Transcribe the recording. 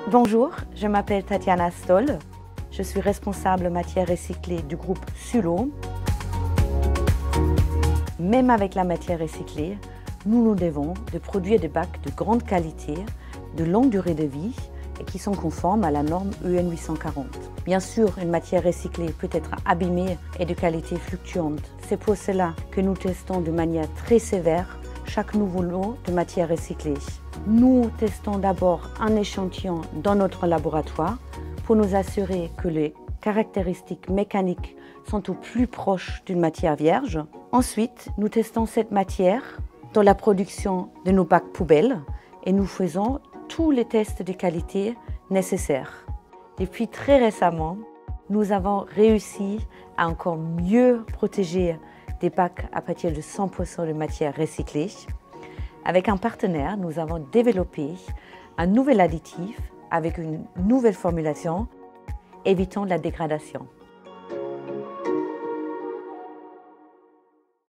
Bonjour, je m'appelle Tatiana Stoll. Je suis responsable matières recyclées du groupe Sullo. Même avec la matière recyclée, nous nous devons de produire des bacs de grande qualité, de longue durée de vie et qui sont conformes à la norme EN 840. Bien sûr, une matière recyclée peut être abîmée et de qualité fluctuante. C'est pour cela que nous testons de manière très sévère chaque nouveau lot de matière recyclée. Nous testons d'abord un échantillon dans notre laboratoire pour nous assurer que les caractéristiques mécaniques sont au plus proche d'une matière vierge. Ensuite, nous testons cette matière dans la production de nos bacs poubelles et nous faisons tous les tests de qualité nécessaires. Depuis très récemment, nous avons réussi à encore mieux protéger des bacs à partir de 100% de matière recyclée. Avec un partenaire, nous avons développé un nouvel additif avec une nouvelle formulation évitant la dégradation.